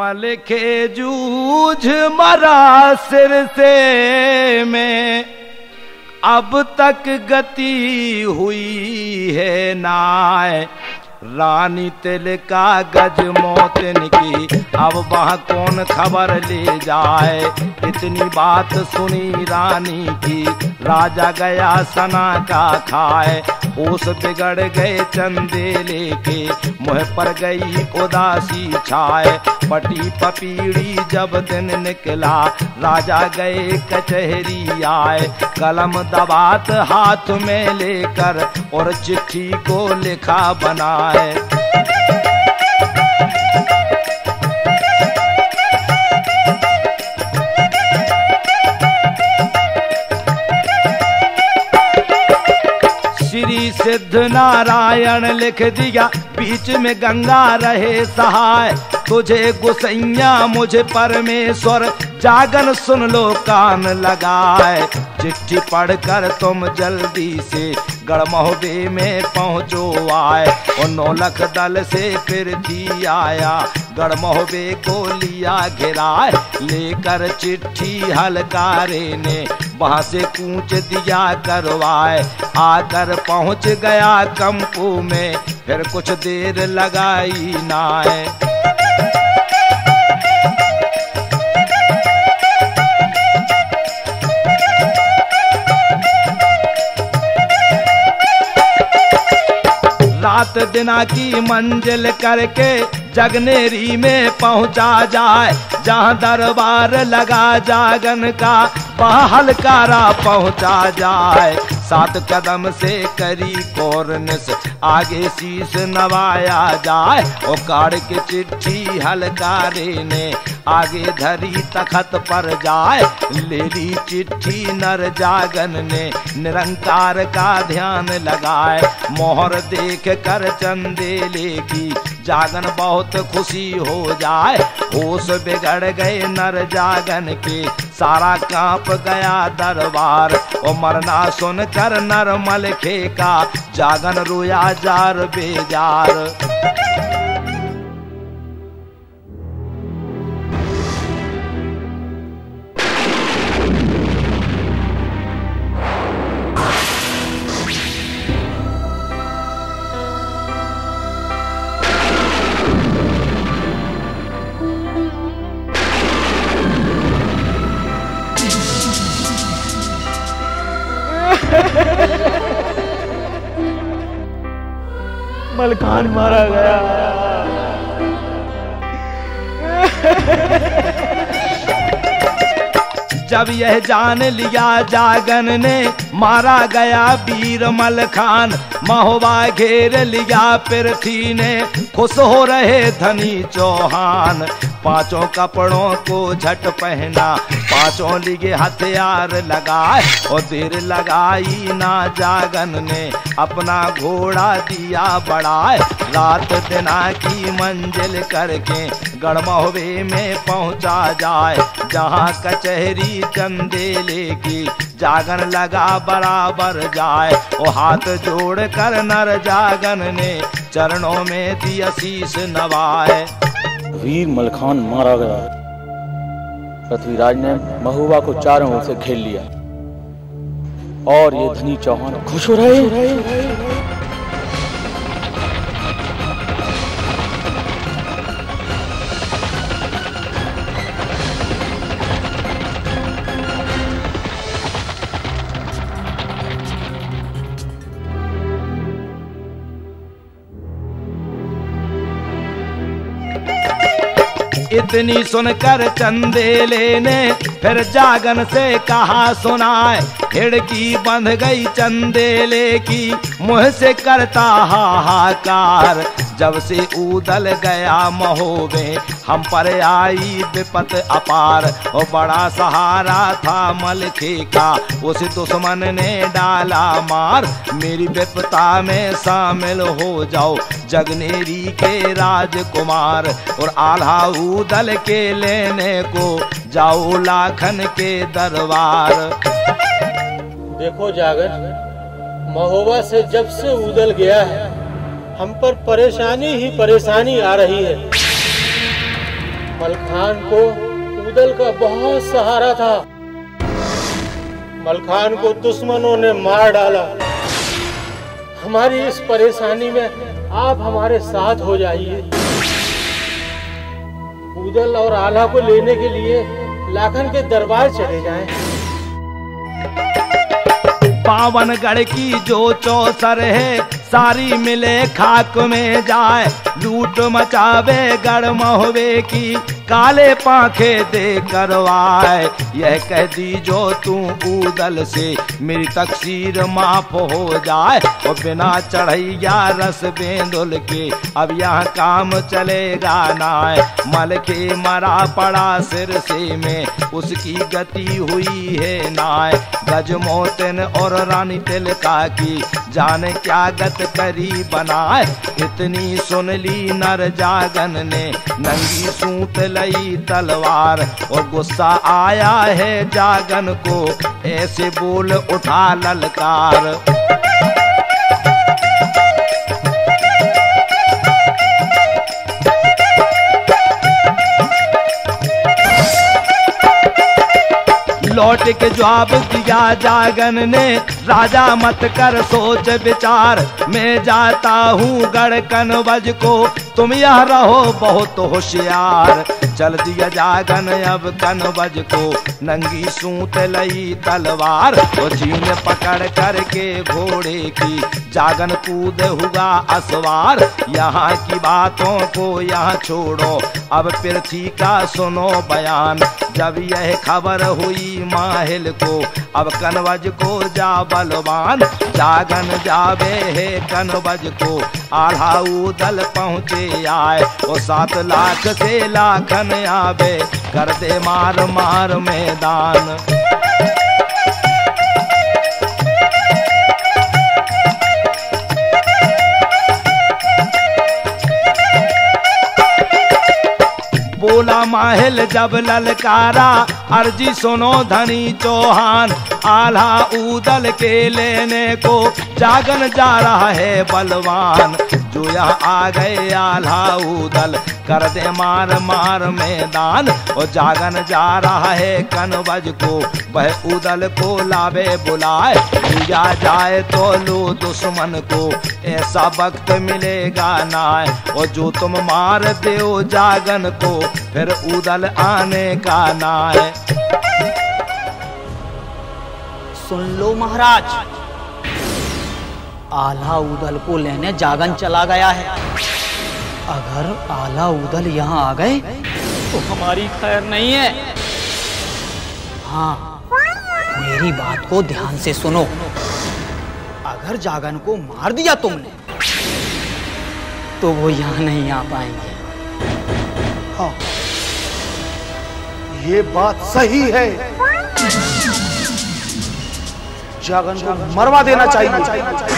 मलखे जूझ मरा सिर से में, अब तक गति हुई है नाय। रानी तिल का गज मोतन की, अब वह कौन खबर ले जाए। इतनी बात सुनी रानी की, राजा गया सना का खाए। होश बिगड़ गए चंदेले के, मुँह पर गई उदासी छाए। पटी पपीड़ी जब दिन निकला, राजा गए कचहरी आए। कलम दबात हाथ में लेकर, और चिट्ठी को लिखा बनाए। श्री सिद्ध नारायण लिख दिया, बीच में गंगा रहे सहाय। तुझे गुसैया मुझे परमेश्वर, जागन सुन लो कान लगाए। चिट्ठी पढ़कर तुम जल्दी से, गढ़मोहबे में पहुँचो आए। और नौलख दल से फिर थी आया, गढ़मोहबे को लिया घिराए। लेकर चिट्ठी हलकारे ने, वहाँ से कूच दिया करवाए। आकर पहुँच गया कंपू में, फिर कुछ देर लगाई नाय। रात दिना की मंजिल करके, जगनेरी में पहुंचा जाए। जहां दरबार लगा जागन का, वहां हलकारा पहुंचा जाए। 7 कदम से करी कोरनिस, आगे शीश नवाया जाए। और काढ़ के चिट्ठी हलकारे ने, आगे धरी तखत पर जाए। ले ली चिट्ठी नर जागन ने, निरंकार का ध्यान लगाए। मोहर देख कर चंदेले की, जागन बहुत खुशी हो जाए। होश बिगड़ गए नर जागन के, सारा कांप गया दरबार। और मरना सुन कर नर मलखे का, जागन रोया जार बेजार। मलखान मारा गया। जब यह जान लिया जागन ने, मारा गया वीर मलखान। महोबा घेर लिया पृथ्वी ने, खुश हो रहे धनी चौहान। 5 कपड़ों को झट पहना, 5 लिगे हथियार लगाए। और देर लगाई ना जागन ने, अपना घोड़ा दिया बढ़ाए। रात दिना की मंजिल करके, गढ़मोहबे में पहुंचा जाए। जहां कचहरी चंदेले की, जागन लगा बराबर जाए। और हाथ जोड़ कर नर जागन ने, चरणों में दिया शीश नवाए। वीर मलखान मारा गया। पृथ्वीराज ने महोबा को चारों ओर से घेर लिया, और ये धनी चौहान खुश हो रहे। इतनी सुनकर चंदेले ने, फिर जागन से कहा सुनाए। खिड़की बंध गई चंदेले की, मुँह से करता हाहाकार। जब से उदल गया महोबे, हम पर आई विपत अपार। और बड़ा सहारा था मलखे का, उस दुश्मन ने डाला मार। मेरी विपता में शामिल हो जाओ, जगनेरी के राजकुमार। और आल्हा उदल के लेने को, जाओ लाखन के दरबार। देखो जागन, महोबा से जब से उदल गया है, हम पर परेशानी ही परेशानी आ रही है। मलखान को उदल का बहुत सहारा था। मलखान को दुश्मनों ने मार डाला। हमारी इस परेशानी में आप हमारे साथ हो जाइए। उदल और आला को लेने के लिए लाखन के दरबार चले जाएं। पावनगढ़ की जो चौसर है सारी मिले खाक में जाए, लूट मचावे गढ़ महुए की काले पाखे दे करवाए। यह कह दी जो तू उदल से मेरी तकसीर माफ हो जाए, और बिना चढ़ैया रस बेंदुल के अब यहाँ काम चलेगा नाय। मल के मरा पड़ा सिर से में उसकी गति हुई है नाय। गजमोतन और रानी तिलका की जाने क्या गत करी बनाए। इतनी सुन ली नर जागन ने नंगी सूत लई तलवार, और गुस्सा आया है जागन को ऐसे बोल उठा ललकार। लौट के जवाब दिया जागन ने, राजा मत कर सोच विचार। मैं जाता हूँ गढ़ कनवज को, तुम यह रहो बहुत होशियार। चल दिया जागन अब कनवज को नंगी सूत लई तलवार, और छीन पकड़ करके घोड़े की जागन कूद हुआ असवार। यहाँ की बातों को यहाँ छोड़ो अब पृथ्वी का सुनो बयान। जब यह खबर हुई माहिल को अब कनवज को जा बलवान। जागन जावे है कनवज को आल्हा उदल पहुँचे आए, और 7 लाख से लाखन आवे कर दे मार मार मैदान। बोला माहिल जब ललकारा, अर्जी सुनो धनी चौहान। आल्हा उदल के लेने को जागन जा रहा है बलवान। जो यहाँ आ गए आल्हा उदल कर दे मार मार मैदान, और जागन जा रहा है कनवज को वह उदल को लावे बुलाए। लिया जाए तो लो दुश्मन को ऐसा वक्त मिलेगा नाय, और जो तुम मार दो जागन को फिर उदल आने का नाय। सुन लो महाराज, आल्हा उदल को लेने जागन चला गया है। अगर आल्हा उदल यहाँ आ गए तो हमारी खैर नहीं है। हाँ, मेरी बात को ध्यान से सुनो। अगर जागन को मार दिया तुमने तो वो यहाँ नहीं आ पाएंगे। हाँ, ये बात सही है। जागन को मरवा देना चाहिए।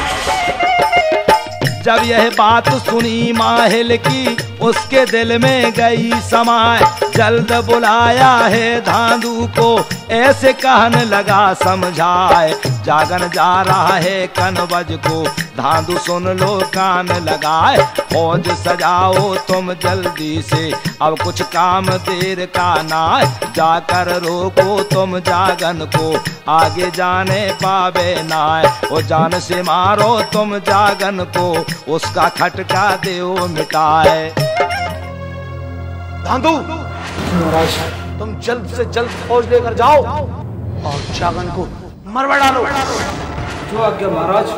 जब यह बात सुनी माहिल की उसके दिल में गई समाए। जल्द बुलाया है धांधू को ऐसे कहने लगा समझाए। जागन जा रहा है कनवज को धांधू सुन लो कान लगाए। फौज सजाओ तुम जल्दी से अब कुछ काम देर का ना। जाकर रोको तुम जागन को आगे जाने पावे ना। ओ जान से मारो तुम जागन को उसका खटका देओ मिटाए। धांधू महाराज, तुम जल्द से जल्द फौज लेकर जाओ और जागन को मरवा डालो। जो आज्ञा महाराज।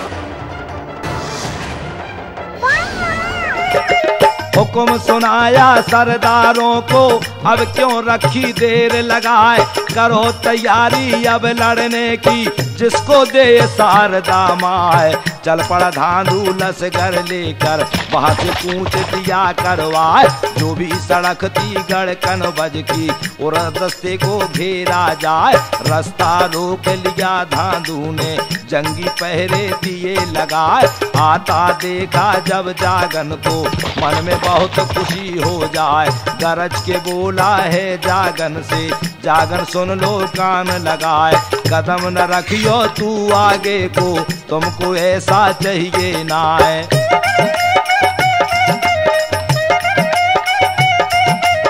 हुक्म सुनाया सरदारों को अब क्यों रखी देर लगाए। करो तैयारी अब लड़ने की जिसको दे शारदा माए। चल पड़ा धांधू लसगर लेकर वहां से पूछ दिया करवाए। जो भी सड़क थी गढ़ कनवज की और रस्ते को घेरा जाए। रास्ता रोक लिया धांधू ने जंगी पहरे दिए लगाए। आता देखा जब जागन को मन में बहुत खुशी हो जाए। गरज के बोला है जागन से जागन सुन लो कान लगाए। कदम न रखियो तू आगे को तुमको ऐसा चाहिए ना है।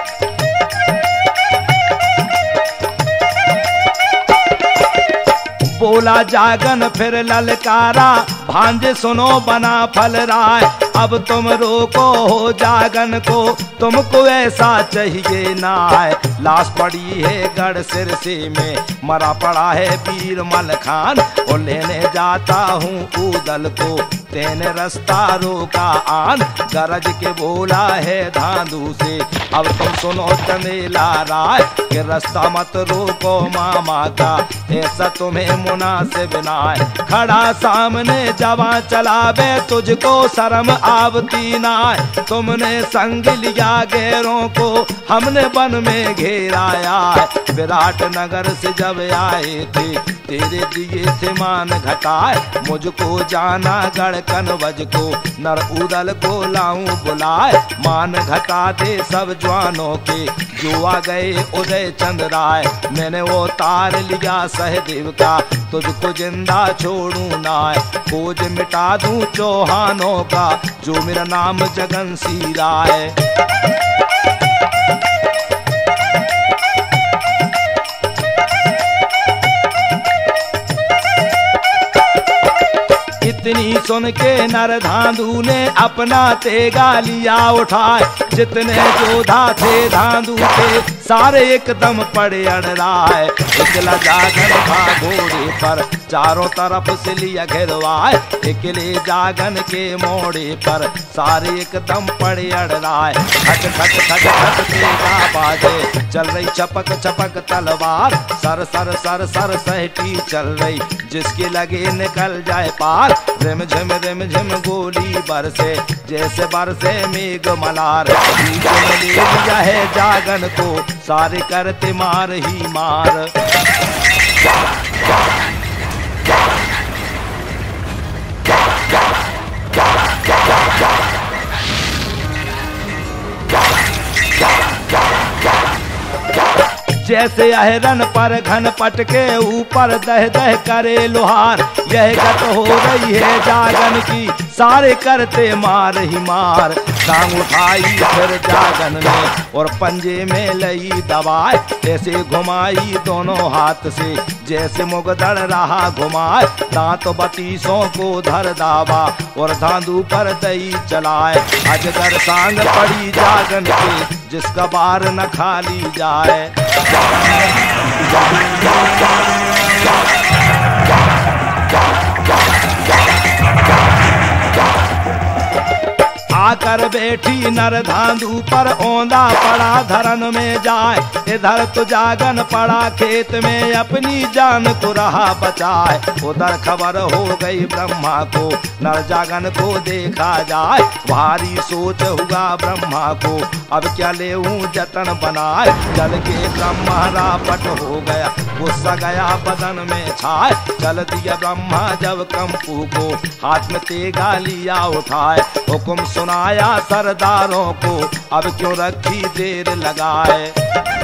बोला जागन फिर ललकारा, भांजे सुनो बना फल राय। अब तुम रोको हो जागन को, तुमको ऐसा चाहिए ना है। लाश पड़ी है गढ़ सिरसे में, मरा पड़ा है वीर मलखान। और लेने जाता हूँ ऊदल को, तेने रास्ता रोका आन। गरज के बोला है धांधू से, अब तुम सुनो चंदेला राय, कि रास्ता मत रोको मामा का, ऐसा तुम्हें मुनासिब ना है। खड़ा सामने जवां चलावे, तुझको शर्म आवती ना है। तुमने संग लिया गैरों को, हमने वन में घेराया है। विराट नगर से जब आए थे, तेरे दिए थे मान घटाए। मुझको जाना गढ़कन वज को, नर उदल को लाऊं बुलाए। मान घटा दे सब जवानों के, जो आ गए उदय चंद राय। मैंने वो तार लिया सहदेव का, तुझको जिंदा छोड़ू ना। खोज मिटा दूं चौहानों का, जो मेरा नाम जगन सी राय। इतनी सुन के नर धांधू ने अपना तेगा लिया उठाए। जितने जोधा थे धांधू के, सारे एकदम पड़े अड़राए। इकला जागन था घोड़े पर, चारों तरफ से लिया घेरवाए। इकले जागन के मोड़े पर, सारे एकदम पड़े अड़राए। खट खट खट खट तेगा बाजे, चल रही चपक चपक तलवार। सर सर सर सर सहटी चल रही, जिसके लगे निकल जाए पार। रिम झिम गोली बरसे, जैसे बरसे मेघ मलार। ले लिया है जागन को, सारे करते मार ही मार। जैसे अहरन पर घन पटके, ऊपर दह दह करे लोहार। यह गत हो रही है जागन की, सारे करते मार ही मार। टांग उठाई फिर जागन ने, और पंजे में लई दबाए। ऐसे घुमाई दोनों हाथ से, जैसे मुगदड़ रहा घुमाए। दांत बतीसों को धर दावा, और धांधू पर दई चलाए। अजगर सांग पड़ी जागन के, जिसका बार न खाली जाए। आकर बैठी नर धांधू पर, औंधा पड़ा धरन में जाए। इधर तो जागन पड़ा खेत में, अपनी जान को रहा बचाए। उधर खबर हो गई ब्रह्मा को, नर जागन को देखा जाए। भारी सोच हुआ ब्रह्मा को, अब क्या लेऊं जतन बनाए। जल के ब्रह्मा रापट हो गया, गुस्सा गया बदन में छाए। चल दिया ब्रह्मा जब कंपू को, हाथ में तेगा लिया उठाए। हुक्म सुनाया सरदारों को, अब क्यों रखी देर लगाए।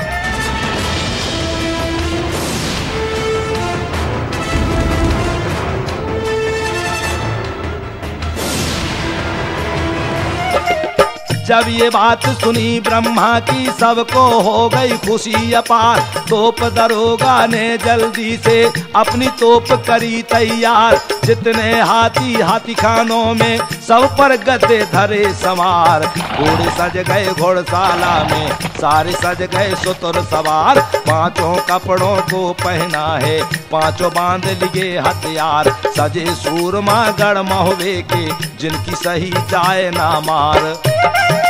जब ये बात सुनी ब्रह्मा की, सबको हो गई खुशी अपार। तोप दरोगा ने जल्दी से अपनी तोप करी तैयार। जितने हाथी खानों में, सब पर गद्दे धरे सवार। घोड़े सज गए घोड़शाला में, सारे सज गए सुतुर सवार। पांचों कपड़ों को पहना है, पांचों बांध लिए हथियार। सजे सूरमा गढ़ महुए के, जिनकी सही जाए ना मार।